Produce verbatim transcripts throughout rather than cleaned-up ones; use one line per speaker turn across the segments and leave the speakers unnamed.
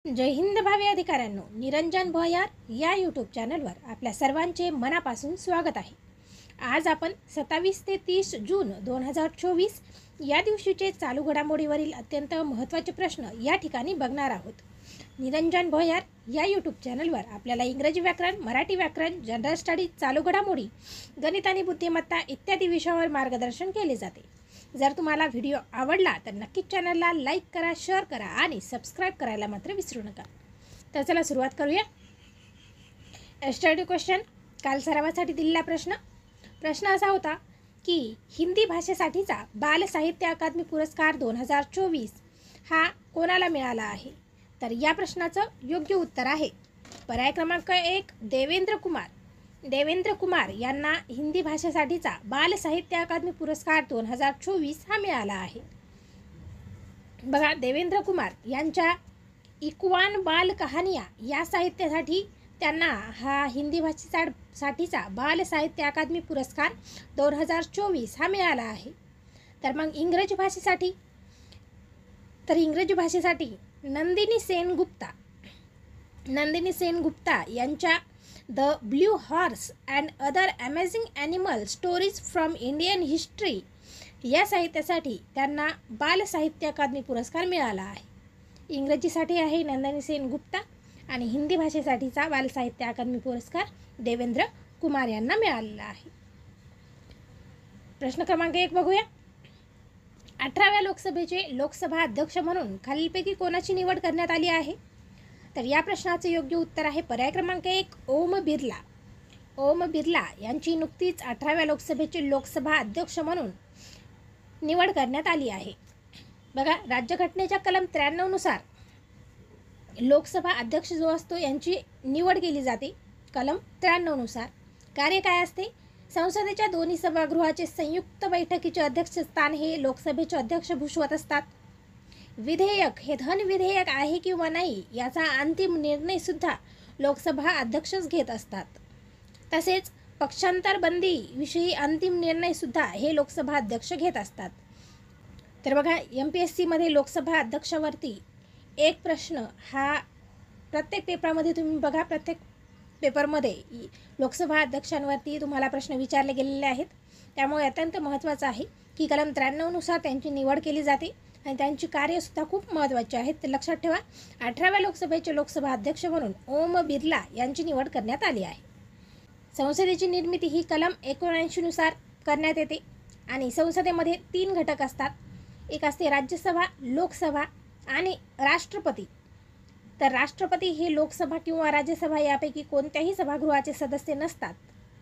जय हिंद भावी अधिकाऱ्यांनो, निरंजन भोयार या यूट्यूब चॅनलवर आपल्या सर्वांचे मनापासून स्वागत आहे। आज आपण सत्तावीस ते तीस जून दोन हजार चोवीस या दिवशीचे चालू घडामोडीवरील अत्यंत महत्त्वाचे प्रश्न या ठिकाणी बघणार आहोत। निरंजन भोयार या यूट्यूब चॅनलवर आपल्याला इंग्रजी व्याकरण, मराठी व्याकरण, जनरल स्टडी, चालू घडामोडी, गणित आणि बुद्धिमत्ता इत्यादी विषयावर मार्गदर्शन केले जाते। जर तुम्हाला व्हिडिओ आवडला तर नक्कीच चॅनलला लाईक करा, शेअर करा आणि सबस्क्राईब करायला मात्र विसरू नका। तर चला सुरुवात करूया। स्टडी क्वेश्चन, काल सरावासाठी दिलेला प्रश्न प्रश्न असा होता की हिंदी भाषेसाठीचा बाल साहित्य अकादमी पुरस्कार दोन हजार चोवीस हा कोणाला मिळाला आहे? तर या प्रश्नाचं योग्य उत्तर आहे पर्याय क्रमांक एक, देवेंद्र कुमार। देवेंद्र कुमार यांना हिंदी भाषेसाठीचा बाल साहित्य अकादमी पुरस्कार दोन हजार चोवीस हा मिळाला आहे। बघा, देवेंद्र कुमार यांच्या इक्वान बाल कहानिया या साहित्यासाठी त्यांना हा हिंदी भाषेसाठीचा बाल साहित्य अकादमी पुरस्कार दोन हजार चोवीस हा मिळाला आहे। तर मग इंग्रजी भाषेसाठी तर इंग्रजी भाषेसाठी नंदिनी सेनगुप्ता नंदिनी सेनगुप्ता यांच्या the blue horse and other amazing animal stories from Indian history या साहित्यासाठी त्यांना बाल साहित्य अकादमी पुरस्कार मिळाला आहे। इंग्रजीसाठी आहे नंदिनी सेनगुप्ता आणि हिंदी भाषेसाठीचा बाल साहित्य अकादमी पुरस्कार देवेंद्र कुमार यांना मिळालेला आहे। प्रश्न क्रमांक एक बघूया। अठराव्या लोकसभेचे लोकसभा अध्यक्ष म्हणून खालीलपैकी कोणाची निवड करण्यात आली आहे? तर या प्रश्नाचे योग्य उत्तर आहे पर्याय क्रमांक एक, ओम बिर्ला। ओम बिर्ला यांची नुकतीच अठराव्या लोकसभेचे लोकसभा अध्यक्ष म्हणून निवड करण्यात आली आहे। बघा, राज्यघटनेच्या कलम त्र्याण्णवनुसार लोकसभा अध्यक्ष जो असतो यांची निवड केली जाते। कलम त्र्याण्णवनुसार कार्य काय असते? संसदेच्या दोन्ही सभागृहाचे संयुक्त बैठकीचे अध्यक्षस्थान हे लोकसभेचे अध्यक्ष भूषवत असतात। विधेयक हे धन विधेयक आहे किंवा नाही याचा अंतिम निर्णय सुद्धा लोकसभा अध्यक्षच घेत असतात। तसेच पक्षांतर बंदी विषयी अंतिम निर्णय सुद्धा हे लोकसभा अध्यक्ष घेत असतात। तर बघा, एम पी एस सीमध्ये लोकसभा अध्यक्षावरती एक प्रश्न हा प्रत्येक पेपरामध्ये तुम्ही बघा, प्रत्येक पेपरमध्ये लोकसभा अध्यक्षांवरती तुम्हाला प्रश्न विचारले गेलेले आहेत। त्यामुळे अत्यंत महत्त्वाचं आहे की कलम त्र्याण्णवनुसार त्यांची निवड केली जाते आणि त्यांची कार्यसुद्धा खूप महत्त्वाची आहेत। तर लक्षात ठेवा, अठराव्या लोकसभेचे लोकसभा अध्यक्ष म्हणून ओम बिर्ला यांची निवड करण्यात आली आहे। संसदेची निर्मिती ही कलम एकोणऐंशीनुसार करण्यात येते आणि संसदेमध्ये तीन घटक असतात। एक असते राज्यसभा, लोकसभा आणि राष्ट्रपती। तर राष्ट्रपती हे लोकसभा किंवा राज्यसभा यापैकी कोणत्याही सभागृहाचे सदस्य नसतात।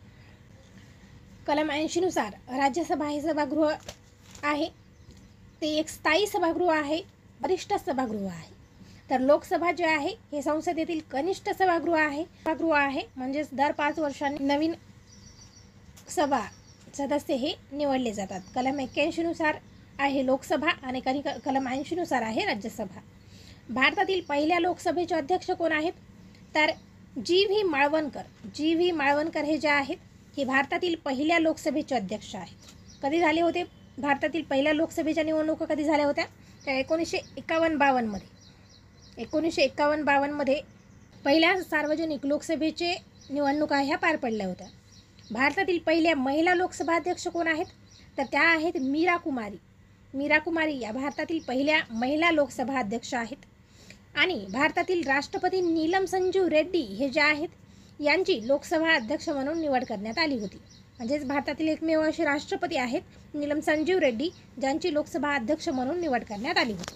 कलम ऐंशीनुसार राज्यसभा हे सभागृह आहे, ते एक स्थायी सभागृह आहे, वरिष्ठ सभागृह आहे। तर लोकसभा जे आहे हे संसदेतील कनिष्ठ सभागृह आहे सभागृह आहे म्हणजेच दर पाच वर्षांनी नवीन सभा सदस्य हे निवडले जातात। कलम एक्क्याऐंशीनुसार आहे लोकसभा आणि कनी कलम ऐंशीनुसार आहे राज्यसभा। भारतातील पहिल्या लोकसभेचे अध्यक्ष कोण आहेत? तर G V Malvankar. G V Malvankar हे जे आहेत हे भारतातील पहिल्या लोकसभेचे अध्यक्ष आहेत। कधी झाले होते भारतातील पहिल्या लोकसभेच्या निवडणुका कधी झाल्या होत्या? तर एकोणीसशे एकावन्न बावन्नमध्ये एकोणीसशे एकावन्न बावन्नमध्ये पहिल्या सार्वजनिक लोकसभेचे निवडणुका ह्या पार पडल्या होत्या। भारतातील पहिल्या महिला लोकसभा अध्यक्ष कोण आहेत? तर त्या आहेत मीरा कुमारी। मीरा कुमारी या भारतातील पहिल्या महिला लोकसभा अध्यक्ष आहेत। आणि भारतातील राष्ट्रपती नीलम संजीव रेड्डी हे जे आहेत यांची लोकसभा अध्यक्ष म्हणून निवड करण्यात आली होती। म्हणजेच भारतातील एकमेव असे राष्ट्रपती आहेत नीलम संजीव रेड्डी ज्यांची लोकसभा अध्यक्ष म्हणून निवड करण्यात आली होती।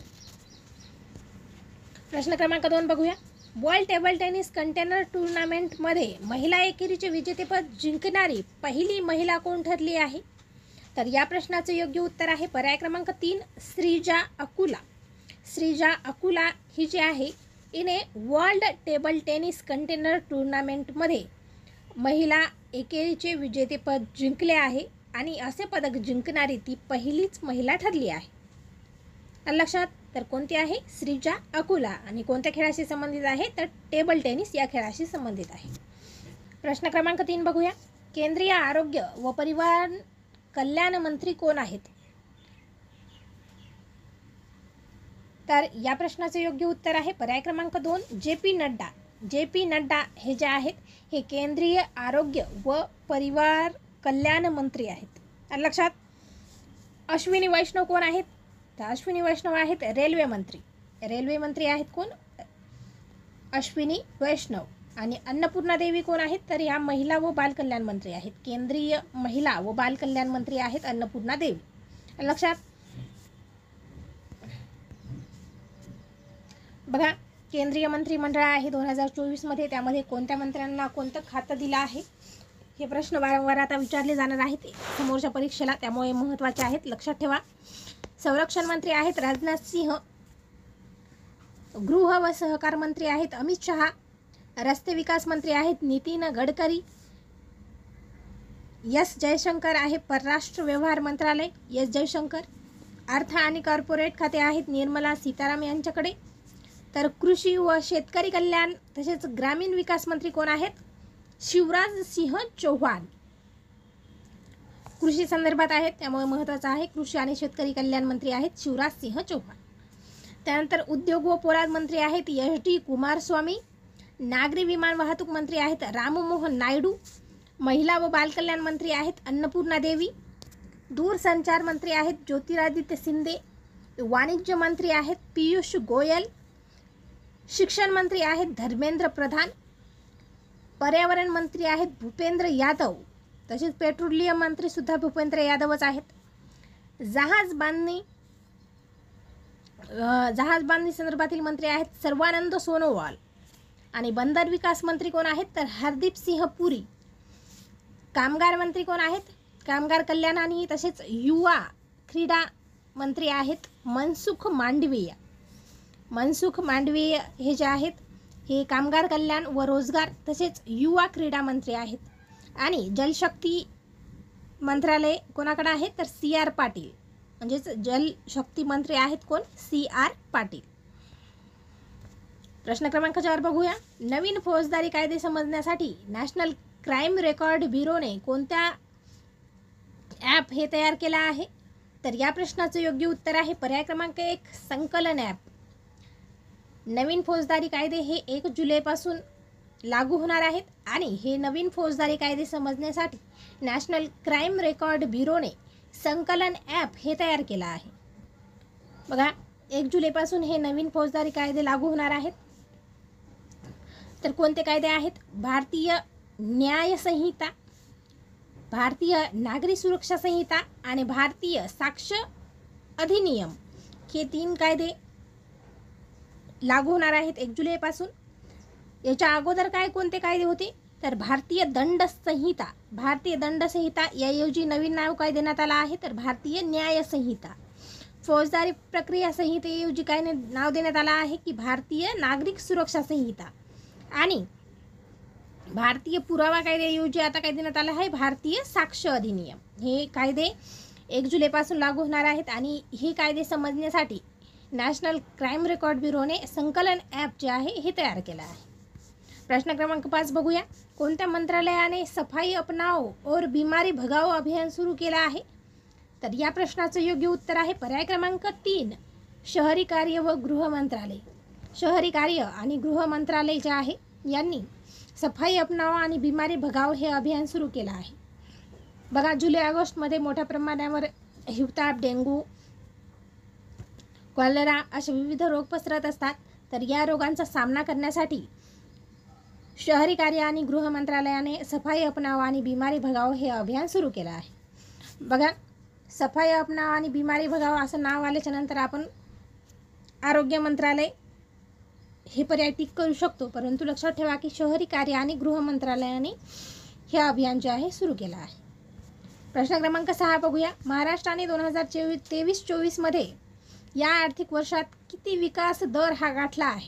प्रश्न क्रमांक दोन बघूया। वर्ल्ड टेबल टेनिस कंटेनर टूर्नामेंटमध्ये महिला एकेरीचे विजेतेपद जिंकणारी पहिली महिला कोण ठरली आहे? तर या प्रश्नाचं योग्य उत्तर आहे पर्याय क्रमांक तीन, श्रीजा अकुला। श्रीजा अकुला ही जी आहे हिने वर्ल्ड टेबल टेनिस कंटेनर टूर्नामेंटमध्ये महिला एकेरीचे विजेतेपद जिंकले आहे आणि असे पदक जिंकणारी ती पहिलीच महिला ठरली आहे। लक्षात, तर कोणती आहे? श्रीजा अकुला। आणि कोणत्या खेळाशी संबंधित आहे? तर टेबल टेनिस या खेळाशी संबंधित आहे। प्रश्न क्रमांक तीन बघूया। केंद्रीय आरोग्य व परिवार कल्याण मंत्री कोण आहेत? तर या प्रश्नाचं योग्य उत्तर आहे पर्याय क्रमांक दोन J P Nadda. J P Nadda हे जे आहेत हे केंद्रीय आरोग्य व परिवार कल्याण मंत्री आहेत. आलं लक्षात. अश्विनी वैष्णव कोण आहेत? तर अश्विनी वैष्णव आहेत रेल्वे मंत्री. रेल्वे मंत्री आहेत कोण? अश्विनी वैष्णव. आणि अन्नपूर्णा देवी कोण आहेत? तर या महिला व बालकल्याण मंत्री आहेत. केंद्रीय महिला व बालकल्याण मंत्री आहेत अन्नपूर्णा देवी. आलं लक्षात. बघा, केंद्रीय मंत्रिमंडळ आहे दोन हजार चोवीसमध्ये, त्यामध्ये कोणत्या मंत्र्यांना कोणतं खातं दिलं आहे हे प्रश्न वारंवार आता विचारले जाणार आहेत समोरच्या परीक्षेला, त्यामुळे महत्त्वाचे आहेत, लक्षात ठेवा. संरक्षण मंत्री आहेत राजनाथ सिंह. गृह व सहकार मंत्री आहेत अमित शहा. रस्ते विकास मंत्री आहेत नितीन गडकरी. एस जयशंकर आहे परराष्ट्र व्यवहार मंत्रालय, एस जयशंकर. अर्थ आणि कॉर्पोरेट खाते आहेत निर्मला सीताराम यांच्याकडे. तर कृषी व शेतकरी कल्याण तसेच ग्रामीण विकास मंत्री कोण आहेत? शिवराज सिंह चौहान. कृषी संदर्भात आहेत त्यामुळे महत्त्वाचं आहे. कृषी आणि शेतकरी कल्याण मंत्री आहेत शिवराज सिंह चौहान. त्यानंतर उद्योग व पोलाद मंत्री आहेत एस डी कुमारस्वामी. नागरी विमान वाहतूक मंत्री आहेत राममोहन नायडू. महिला व बालकल्याण मंत्री आहेत अन्नपूर्णा देवी. दूरसंचार मंत्री आहेत ज्योतिरादित्य सिंधे. वाणिज्य मंत्री आहेत पीयूष गोयल. शिक्षण मंत्री आहेत धर्मेंद्र प्रधान. पर्यावरण मंत्री आहेत भूपेंद्र यादव. तसेच पेट्रोलियम मंत्री सुद्धा भूपेंद्र यादवच आहेत. जहाज बांधणी जहाज बांधणी संदर्भातील मंत्री आहेत सर्वानंद सोनोवाल. आणि बंदर विकास मंत्री कोण आहेत? तर हरदीप सिंह पुरी. कामगार मंत्री कोण आहेत? कामगार कल्याण आणि तसेच युवा क्रीडा मंत्री आहेत मनसुख मांडवीय. मनसुख मांडवीय हे जे आहेत हे कामगार कल्याण व रोजगार तसेच युवा क्रीडा मंत्री आहेत. आणि जलशक्ती मंत्रालय कोणाकडे आहे? तर सी आर पाटील. म्हणजेच जलशक्ती मंत्री आहेत कोण? C R Patil. प्रश्न क्रमांक चार बघूया. नवीन फौजदारी कायदे समजण्यासाठी नॅशनल क्राईम रेकॉर्ड ब्युरोने कोणत्या ॲप हे तयार केला आहे? तर या प्रश्नाचं योग्य उत्तर आहे पर्याय क्रमांक एक संकलन ॲप. नवीन फौजदारी कायदे हे एक जुलैपासून लागू होणार आहेत आणि हे नवीन फौजदारी कायदे समजण्यासाठी नॅशनल क्राईम रेकॉर्ड ब्युरोने संकलन ॲप हे तयार केलं आहे. बघा, एक जुलैपासून हे नवीन फौजदारी कायदे लागू होणार आहेत. तर कोणते कायदे आहेत? भारतीय न्याय संहिता, भारतीय नागरी सुरक्षा संहिता आणि भारतीय साक्ष अधिनियम हे तीन कायदे लागू होणार आहेत एक जुलैपासून. याच्या अगोदर काय कोणते कायदे होते? तर भारतीय दंड संहिता. भारतीय दंड संहिता याऐवजी नवीन नाव काय देण्यात आला आहे? तर भारतीय न्याय संहिता. फौजदारी प्रक्रिया संहितेऐवजी काय नाव देण्यात आलं आहे की भारतीय नागरिक सुरक्षा संहिता. आणि भारतीय पुरावा कायद्याऐवजी आता काय देण्यात आलं आहे? भारतीय साक्ष अधिनियम. हे कायदे एक जुलैपासून लागू होणार आहेत आणि हे कायदे समजण्यासाठी नॅशनल क्राईम रेकॉर्ड ब्युरोने संकलन ॲप जे आहे हे तयार केलं आहे. प्रश्न क्रमांक पाच बघूया. कोणत्या मंत्रालयाने सफाई अपनाओ और बीमारी भगाओ अभियान सुरू केलं आहे? तर या प्रश्नाचं योग्य उत्तर आहे पर्याय क्रमांक तीन शहरी कार्य व गृह मंत्रालय. शहरी कार्य आणि गृह मंत्रालय जे आहे यांनी सफाई अपनाओ आणि बीमारी भगाओ हे अभियान सुरू केलं आहे. बघा, जुलै ऑगस्टमध्ये मोठ्या प्रमाणावर हिवताप, डेंग्यू, कॉलरा असे विविध रोग पसरत असतात. तर या रोगांचा सामना करण्यासाठी शहरी कार्य आणि गृह मंत्रालयाने सफाई अपनाओ आणि बीमारी भगाओ हे अभियान सुरू केलं आहे. बघा, सफाई अपनाओ आणि बीमारी भगाओ असं नाव आल्याच्या नंतर आपण आरोग्य मंत्रालय हे पर्याय टिक करू शकतो, परंतु लक्षात ठेवा की शहरी कार्य आणि गृह मंत्रालयाने हे अभियान जे आहे सुरू केलं आहे. प्रश्न क्रमांक सहा बघूया. महाराष्ट्राने दोन हजार चोवीस तेवीस चोवीसमध्ये या आर्थिक वर्षात किती विकास दर हा गाठला आहे?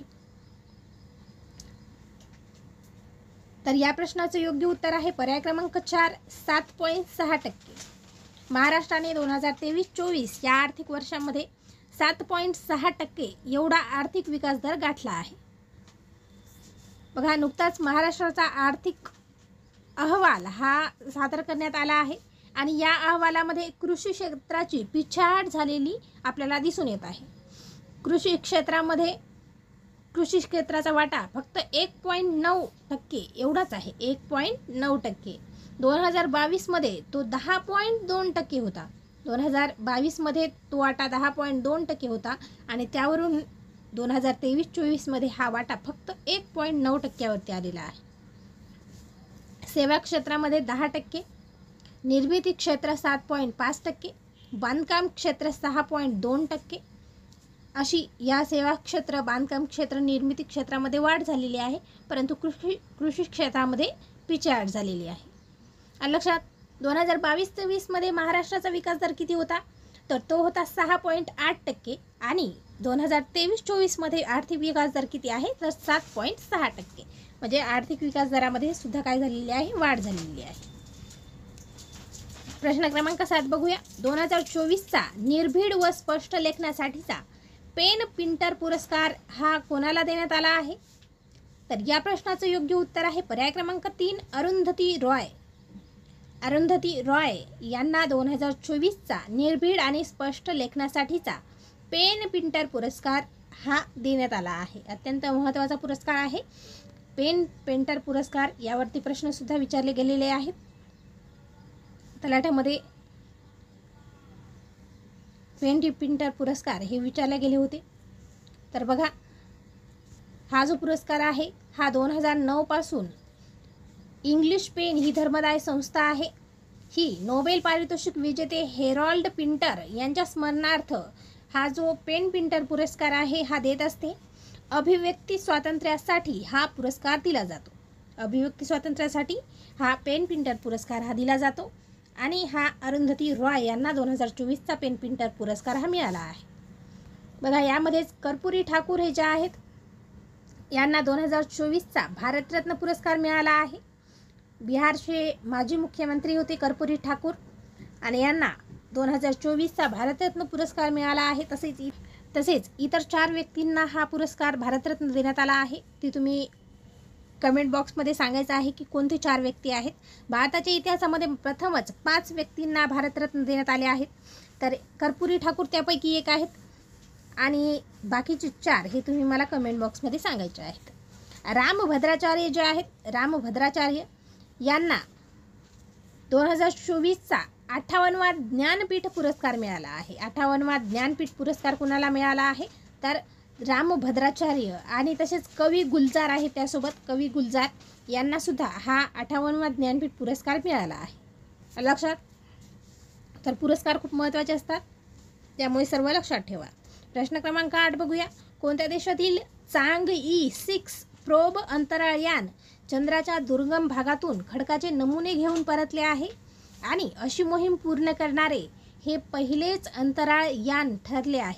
तर या प्रश्नाचं योग्य उत्तर आहे पर्याय क्रमांक चार सात पॉईंट सहा टक्के. महाराष्ट्राने दोन हजार तेवीस चोवीस या आर्थिक वर्षामध्ये सात पॉईंट सहा टक्के एवढा आर्थिक विकास दर गाठला आहे. बघा, नुकताच महाराष्ट्राचा आर्थिक अहवाल हा सादर करण्यात आला आहे आणि या अहवालामध्ये कृषी क्षेत्राची पिछाड झालेली आपल्याला दिसून येत आहे. कृषी क्षेत्रामध्ये कृषी क्षेत्राचा वाटा फक्त एक पॉईंट नऊ टक्के एवढाच आहे, एक पॉईंट नऊ टक्के. दोन हजार बावीसमध्ये तो दहा पॉईंट दोन टक्के होता. दोन हजार बावीसमध्ये तो वाटा दहा पॉईंट दोन टक्के होता आणि त्यावरून दोन हजार तेवीस चोवीसमध्ये हा वाटा फक्त एक पॉईंट नऊ टक्क्यावरती आलेला आहे. सेवा क्षेत्रामध्ये दहा टक्के, निर्मिती क्षेत्र सात पॉईंट पाच टक्के, बांधकाम क्षेत्र सहा पॉईंट दोन टक्के अशी या सेवा क्षेत्र, बांधकाम क्षेत्र, निर्मिती क्षेत्रामध्ये वाढ झालेली आहे. परंतु कृषी कृषी क्षेत्रामध्ये पिछेहाट झालेली आहे. आणि लक्षात, दोन हजार बावीस तेवीसमध्ये महाराष्ट्राचा विकास दर किती होता, तर तो होता सहा पॉईंट आठ टक्के आणि दोन हजार तेवीस चोवीसमध्ये आर्थिक विकास दर किती आहे, तर सात पॉईंट सहा टक्के. म्हणजे आर्थिक विकास दरामध्ये सुद्धा काय झालेली आहे, वाढ झालेली आहे. प्रश्न क्रमांक सात बघूया. दोन हजार चोवीसचा निर्भीड व स्पष्ट लेखनासाठीचा पेन पिंटर पुरस्कार हा कोणाला देण्यात आला आहे, तर या प्रश्नाचं योग्य उत्तर आहे पर्याय क्रमांक तीन, अरुंधती रॉय. अरुंधती रॉय यांना दोन हजार चोवीसचा निर्भीड आणि स्पष्ट लेखनासाठीचा पेन पिंटर पुरस्कार हा देण्यात आला आहे. अत्यंत महत्त्वाचा पुरस्कार आहे पेन पेंटर पुरस्कार. यावरती प्रश्नसुद्धा विचारले गेलेले आहेत. तलाठ्यामध्ये पेन पिंटर पुरस्कार हे विचारले गेले होते. तर बघा, हा जो पुरस्कार आहे हा दोन हजार नऊ पासून इंग्लिश पेन ही धर्मदाय संस्था आहे. ही नोबेल पारितोषिक विजेते हेरॉल्ड पिंटर यांच्या स्मरणार्थ हा जो पेन पिंटर पुरस्कार आहे हा देत असते. अभिव्यक्ती स्वातंत्र्यासाठी हा पुरस्कार दिला जातो. अभिव्यक्ती स्वातंत्र्यासाठी हा पेन पिंटर पुरस्कार हा दिला जातो आणि हा अरुंधती रॉय यांना दोन हजार चोवीसचा पेन पिंटर पुरस्कार हा मिळाला आहे. बघा, यामध्येच कर्पूरी ठाकूर हे ज्या आहेत यांना दोन हजार चोवीसचा भारतरत्न पुरस्कार मिळाला आहे. बिहारचे माजी मुख्यमंत्री होते कर्पूरी ठाकूर आणि यांना दोन हजार चोवीसचा भारतरत्न पुरस्कार मिळाला आहे. तसेच तसेच इतर चार व्यक्तींना हा पुरस्कार भारतरत्न देण्यात आला आहे. ती तुम्ही कमेंट बॉक्समध्ये सांगायचं आहे की कोणते चार व्यक्ती आहेत. भारताच्या इतिहासामध्ये प्रथमच पाच व्यक्तींना भारतरत्न देण्यात आले आहेत. तर कर्पूरी ठाकूर त्यापैकी एक आहेत आणि बाकीचे चार हे तुम्ही मला कमेंट बॉक्समध्ये सांगायचे आहेत. रामभद्राचार्य जे आहेत, रामभद्राचार्य यांना दोन हजार चोवीसचा अठ्ठावन्नवा ज्ञानपीठ पुरस्कार मिळाला आहे. अठ्ठावन्नवा ज्ञानपीठ पुरस्कार कुणाला मिळाला आहे, तर रामभद्राचार्य आणि तसेच कवी गुलजार आहे, त्यासोबत कवी गुलजार यांना सुद्धा हा अठ्ठावन्नवा ज्ञानपीठ पुरस्कार मिळाला आहे. लक्षात, तर पुरस्कार खूप महत्त्वाचे असतात, त्यामुळे सर्व लक्षात ठेवा. प्रश्न क्रमांक आठ बघूया. कोणत्या देशातील चांग ई सिक्स प्रोब अंतराळयान चंद्राच्या दुर्गम भागातून खडकाचे नमुने घेऊन परतले आहे आणि अशी मोहीम पूर्ण करणारे हे पहिलेच अंतराळयान ठरले आहे,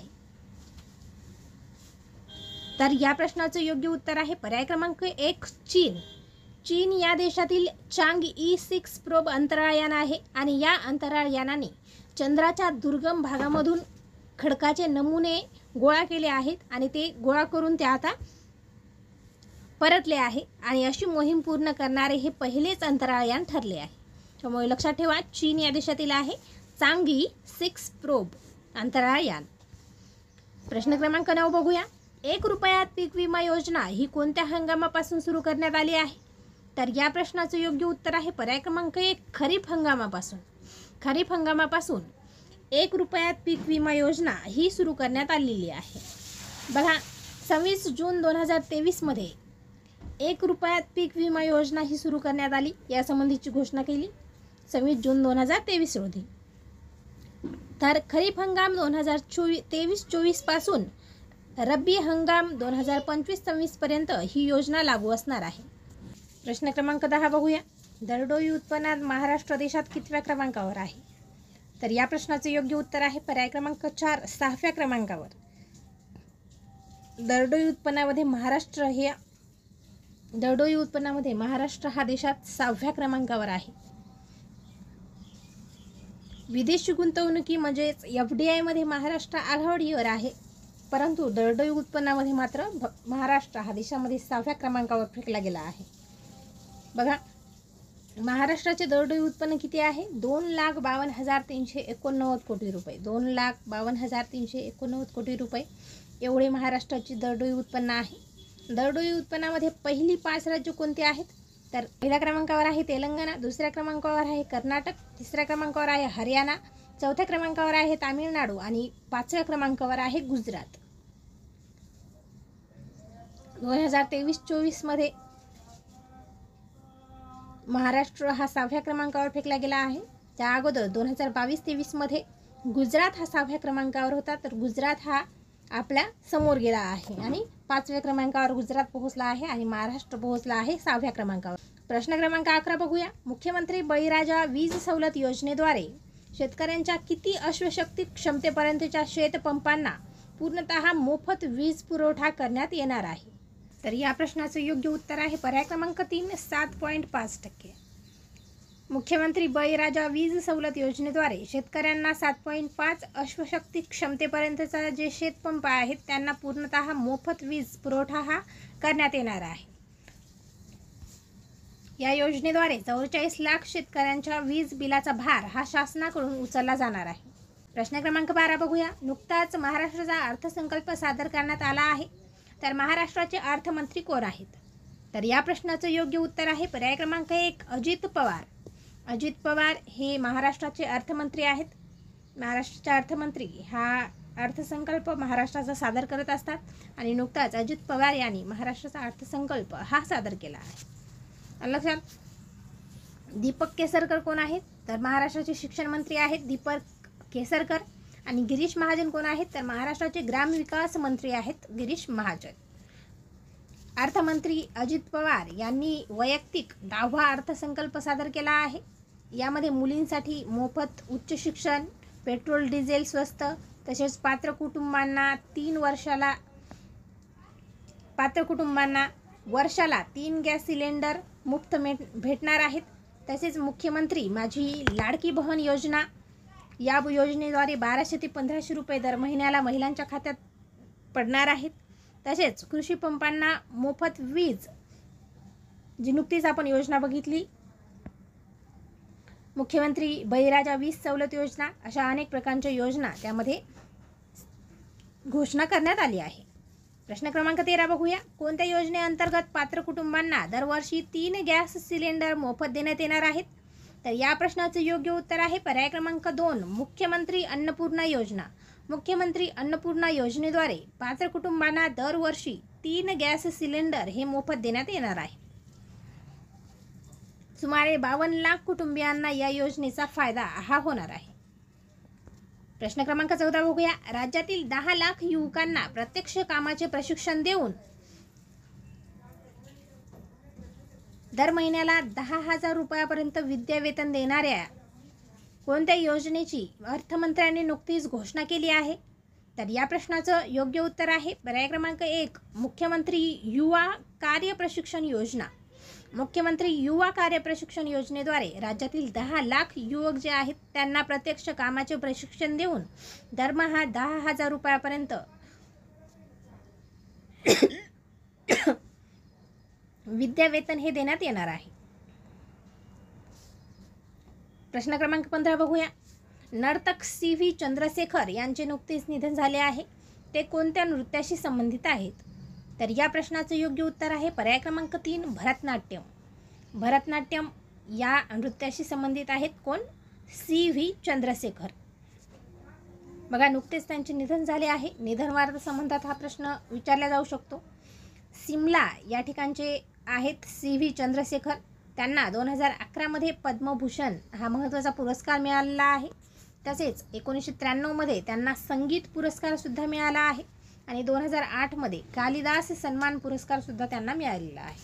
तर या प्रश्नाचं योग्य उत्तर आहे पर्याय क्रमांक एक, चीन. चीन या देशातील चांग ई सिक्स प्रोब अंतराळयान आहे आणि या अंतराळयानाने चंद्राच्या दुर्गम भागामधून खडकाचे नमुने गोळा केले आहेत आणि ते गोळा करून ते आता परतले आहे आणि अशी मोहीम पूर्ण करणारे हे पहिलेच अंतराळयान ठरले आहे. त्यामुळे लक्षात ठेवा, चीन या देशातील आहे चांग ई सिक्स प्रोब अंतराळयान. प्रश्न क्रमांक नऊ बघूया. एक रुपयात पीक विमा योजना ही कोणत्या हंगामापासून सुरू करण्यात आली आहे, तर या प्रश्नाचं योग्य उत्तर आहे पर्याय क्रमांक एक, खरीप हंगामापासून. खरीप हंगामापासून एक रुपयात पीक विमा योजना ही सुरू करण्यात आलेली आहे. बघा, सव्वीस जून दोन हजार तेवीसमध्ये एक रुपयात पीक विमा योजना ही सुरू करण्यात आली. यासंबंधीची घोषणा केली सव्वीस जून दोन हजार तेवीस रोजी. तर खरीप हंगाम दोन हजार चोवीस तेवीस चोवीस पासून रब्बी हंगाम दोन हजार पंचवीस सव्वीसपर्यंत ही योजना लागू असणार आहे. प्रश्न क्रमांक दहा बघूया. दरडोई उत्पन्नात महाराष्ट्र देशात कितव्या क्रमांकावर आहे, तर या प्रश्नाचं योग्य उत्तर आहे पर्याय क्रमांक चार, सहाव्या क्रमांकावर. दरडोई उत्पन्नामध्ये महाराष्ट्र हे दरडोई उत्पन्नामध्ये महाराष्ट्र हा देशात सहाव्या क्रमांकावर आहे. विदेशी गुंतवणुकी म्हणजेच एफ डी आयमध्ये महाराष्ट्र आघाडीवर आहे, परंतु दरडोई उत्पन्नामध्ये मात्र महाराष्ट्र हा देशामध्ये सहाव्या क्रमांकावर फेकला गेला आहे. बघा, महाराष्ट्राचे दरडोई उत्पन्न किती आहे, दोन लाख बावन्न हजार तीनशे एकोणनव्वद कोटी रुपये. दोन लाख बावन्न हजार तीनशे एकोणनव्वद कोटी रुपये एवढे महाराष्ट्राची दरडोई उत्पन्न आहे। दरडोई उत्पन्नामध्ये पहिली पाच राज्य कोणती आहेत? तर पहिल्या क्रमांकावर आहे तेलंगणा, दुसऱ्या क्रमांकावर आहे कर्नाटक, तिसऱ्या क्रमांकावर आहे हरियाणा, चौथ्या क्रमांकावर आहे तामिळनाडू आणि पाचव्या क्रमांकावर आहे गुजरात। दोन हजार तेवीस चोवीसमध्ये महाराष्ट्र हा सहाव्या क्रमांकावर फेकला गेला आहे। त्या अगोदर दोन हजार बावीस तेवीसमध्ये गुजरात हा सहाव्या क्रमांकावर होता, तर गुजरात हा आपल्या समोर गेला आहे आणि पाचव्या क्रमांकावर गुजरात पोहोचला आहे आणि महाराष्ट्र पोहोचला आहे सहाव्या क्रमांकावर। प्रश्न क्रमांक अकरा बघूया। मुख्यमंत्री बळीराजा वीज सवलत योजनेद्वारे शेतकऱ्यांच्या किती अश्वशक्ती क्षमतेपर्यंतच्या शेतपंपांना पूर्णतः मोफत वीज पुरवठा करण्यात येणार आहे? तर या प्रश्नाचं योग्य उत्तर आहे पर्याय क्रमांक तीन, सात पॉईंट पाच टक्के। मुख्यमंत्री बळीराजा वीज सवलत योजनेद्वारे शेतकऱ्यांना सात पॉईंट पाच अश्वशक्ती क्षमतेपर्यंतचा जे शेतपंप आहेत त्यांना पूर्णतः मोफत वीज पुरवठा हा करण्यात येणार आहे। या योजनेद्वारे चौवेचाळीस लाख शेतकऱ्यांच्या वीज बिलाचा भार हा शासनाकडून उचलला जाणार आहे। प्रश्न क्रमांक बारा बघूया। नुकताच महाराष्ट्राचा अर्थसंकल्प सादर करण्यात आला आहे, तर महाराष्ट्राचे अर्थमंत्री कोण आहेत? तर या प्रश्नाचं योग्य उत्तर आहे पर्याय क्रमांक एक, अजित पवार। अजित पवार हे महाराष्ट्राचे अर्थमंत्री आहेत। महाराष्ट्राचे अर्थमंत्री हा अर्थसंकल्प महाराष्ट्राचा सादर करत असतात आणि नुकताच अजित पवार यांनी महाराष्ट्राचा अर्थसंकल्प हा सादर केला आहे। लक्षात, दीपक केसरकर कोण आहेत? तर महाराष्ट्राचे शिक्षण मंत्री आहेत दीपक केसरकर। आणि गिरीश महाजन कोण आहेत? तर महाराष्ट्राचे ग्रामविकास मंत्री आहेत गिरीश महाजन। अर्थमंत्री अजित पवार यांनी वैयक्तिक दहावा अर्थसंकल्प सादर केला आहे। यामध्ये मुलींसाठी मोफत उच्च शिक्षण, पेट्रोल डिझेल स्वस्त, तसेच पात्र कुटुंबांना तीन वर्षाला पात्र कुटुंबांना वर्षाला तीन गॅस सिलेंडर मुफ्त भेटणार आहेत। तसेच मुख्यमंत्री माझी लाडकी बहीण योजना, या योजनेद्वारे बाराशे ते पंधराशे रुपये दर महिन्याला महिलांच्या खात्यात पडणार आहेत। तसेच कृषी पंपांना मोफत वीज, जी नुकतीच आपण योजना बघितली, मुख्यमंत्री बळीराजा वीज सवलत योजना, अशा अनेक प्रकारच्या योजना त्यामध्ये घोषणा करण्यात आली आहे। प्रश्न क्रमांक तेरा बघूया। कोणत्या योजनेअंतर्गत पात्र कुटुंबांना दरवर्षी तीन गॅस सिलेंडर मोफत देण्यात येणार आहेत? तर या प्रश्नाचं योग्य उत्तर आहे पर्याय क्रमांक दोन, मुख्यमंत्री अन्नपूर्णा योजना। मुख्यमंत्री अन्नपूर्णा योजनेद्वारे पात्र कुटुंबांना दरवर्षी तीन गॅस सिलेंडर हे मोफत देण्यात येणार आहे। सुमारे बावन्न लाख कुटुंबियांना या योजनेचा फायदा हा होणार आहे। प्रश्न क्रमांक चौदा बघूया। राज्यातील दहा लाख युवकांना प्रत्यक्ष कामाचे प्रशिक्षण देऊन दर महिन्याला दहा हजार रुपयापर्यंत विद्यावेतन देणाऱ्या कोणत्या योजनेची अर्थमंत्र्यांनी नुकतीच घोषणा केली आहे? तर या प्रश्नाचं योग्य उत्तर आहे पर्याय क्रमांक एक, मुख्यमंत्री युवा कार्य प्रशिक्षण योजना। मुख्यमंत्री युवा कार्य प्रशिक्षण योजनेद्वारे राज्यातील दहा लाख युवक जे आहेत त्यांना प्रत्यक्ष कामाचे प्रशिक्षण देऊन दरमहा दहा हजार रुपयापर्यंत विद्यावेतन हे देण्यात येणार आहे। प्रश्न क्रमांक पंधरा बघूया। नर्तक सी व्ही चंद्रशेखर यांचे नुकतेच निधन झाले आहे, ते कोणत्या नृत्याशी संबंधित आहेत? तर या प्रश्नाचं योग्य उत्तर आहे पर्याय क्रमांक तीन, भरतनाट्यम। भरतनाट्यम या नृत्याशी संबंधित आहेत कोण? C V Chandrashekhar. बघा, नुकतेच त्यांचे निधन झाले आहे। निधन संबंधात हा प्रश्न विचारला जाऊ शकतो। सिमला या ठिकाणचे आहेत सी व्ही चंद्रशेखर। त्यांना दोन हजार अकरामध्ये पद्मभूषण हा महत्त्वाचा पुरस्कार मिळालेला आहे। तसेच एकोणीसशे त्र्याण्णवमध्ये त्यांना संगीत पुरस्कारसुद्धा मिळाला आहे आणि दोन हजार आठमध्ये कालिदास सन्मान पुरस्कारसुद्धा त्यांना मिळालेला आहे।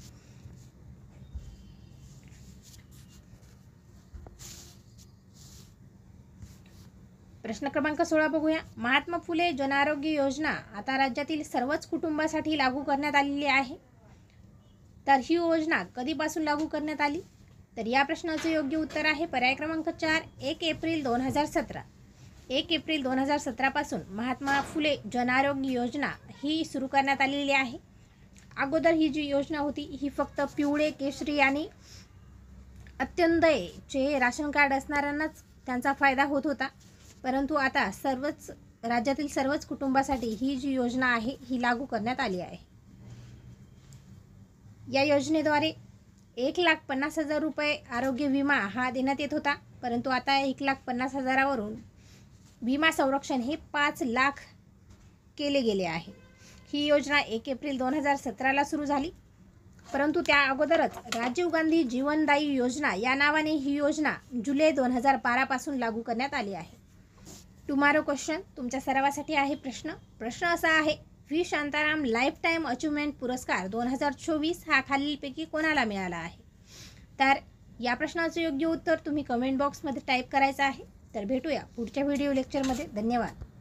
प्रश्न क्रमांक सोळा बघूया। महात्मा फुले जनआरोग्य योजना आता राज्यातील सर्वच कुटुंबासाठी लागू करण्यात आलेली आहे, तर ही योजना कधीपासून लागू करण्यात आली? तर या प्रश्नाचं योग्य उत्तर आहे पर्याय क्रमांक चार, एक एप्रिल दोन हजार सतरा। एक एप्रिल दोन हजार सतरापासून महात्मा फुले जनआरोग्य योजना ही सुरू करण्यात आलेली आहे। अगोदर ही जी योजना होती ही फक्त पिवळे, केशरी आणि अंत्योदयचे राशन कार्ड असणाऱ्यांनाच त्यांचा फायदा होत होता, परंतु आता सर्वच राज्यातील सर्वच कुटुंबासाठी ही जी योजना आहे ही लागू करण्यात आली आहे. या योजनेद्वारे एक लाख पन्नास हजार रुपये आरोग्य विमा हा देण्यात येत होता, परंतु आता एक लाख पन्नास हजारावरून विमा संरक्षण हे पाच लाख केले गेले आहे. ही योजना एक एप्रिल दोन हजार सतराला सुरू झाली, परंतु त्या अगोदरच राजीव गांधी जीवनदायी योजना या नावाने ही योजना जुलै दोन हजार बारापासून लागू करण्यात आली आहे. टुमारो क्वेश्चन तुमच्या सरावासाठी आहे. प्रश्न प्रश्न असा आहे, V Shantaram lifetime achievement पुरस्कार दोन हजार चोवीस हा खालीलपैकी कोणाला मिळाला आहे? तर या प्रश्नाचं योग्य उत्तर तुम्ही कमेंट बॉक्समध्ये टाईप करायचं आहे. तर भेटूया पुढच्या व्हिडिओ लेक्चरमध्ये. धन्यवाद.